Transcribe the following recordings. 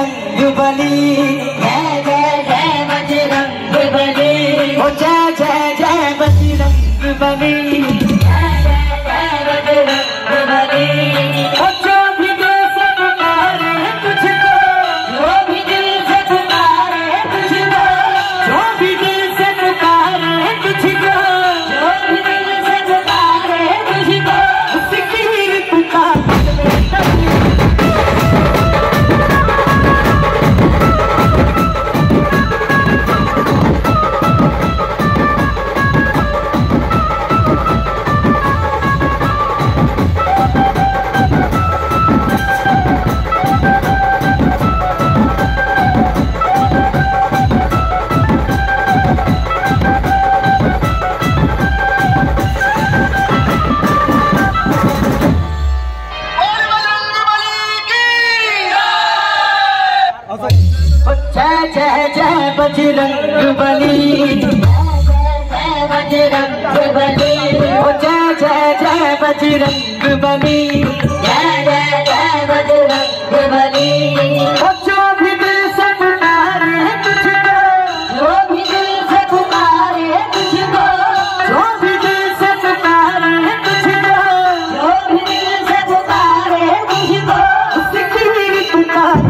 बजरंग बली, जय जय जय बजरंग बली, ओ जय जय जय बजरंग बली, जय जय जय बजरंग बली। ओ जो भी दिल से पुकारे तुझको, जो भी दिल से पुकारे तुझको, जो भी दिल से पुकारे तुझको, जो भी दिल से पुकारे तुझको, उसकी पुकार जय जय जय बजरंग बली, जय बजरंग बली, ओ जय जय जय बजरंग बली, जय जय जय बजरंग बली। ओ जो भी दिल से पुकारे तुझको, जो भी दिल से पुकारे तुझको, जो भी दिल से पुकारे तुझको, जो भी दिल से पुकारे तुझको, उसकी पुकार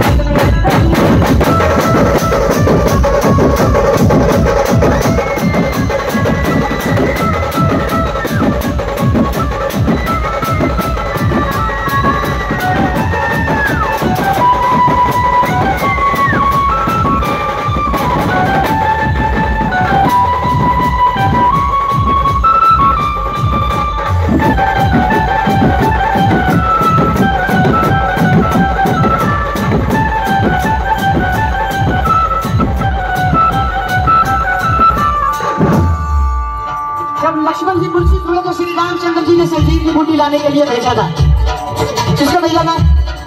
लक्ष्मण जी मूर्छित हुए तो श्री रामचंद्र जी ने संजीवनी बूटी लाने के लिए भेजा था। किसको भेजा था?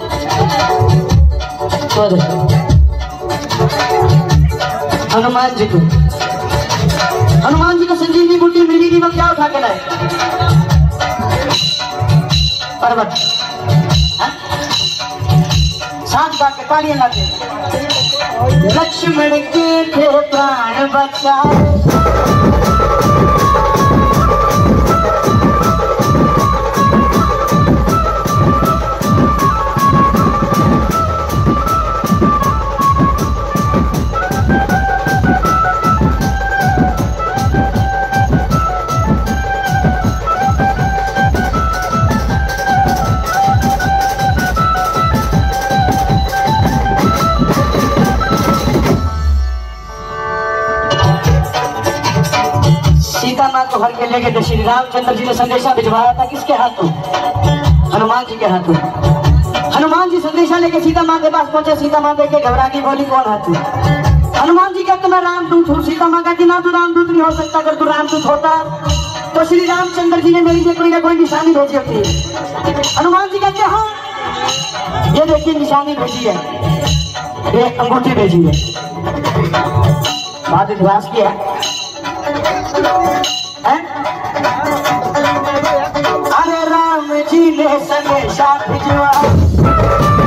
हनुमान जी को। हनुमान जी को संजीवनी बूटी मिली थी, वो क्या उठा के लाए? पर्वत। साथ बात के तालियां लाते। लक्ष्मण के थे प्राण बचाए, सीता माँ को घर के लेके तो श्री रामचंद्र जी ने संदेशा भिजवाया था। किसके हाथों? हनुमान जी के हाथों। हनुमान जी संदेशा लेके सीता माँ के पास पहुंचे। सीता माँ देख के घबरा गई, बोली कौन हाथी? हनुमान जी कहते मैं रामदूत हूँ। सीता माँ कहती ना, तू रामदूत नहीं हो सकता। अगर तू रामदूत होता तो श्री रामचंद्र जी ने मेरे लिए कोई ना कोई निशानी भेजी होती। हनुमान जी कहते हाँ, ये देखिए निशानी भेजी है, एक अंगूठी भेजी है। बाद विश्वास किया है? अरे राम जी ने संदेशा भिजवा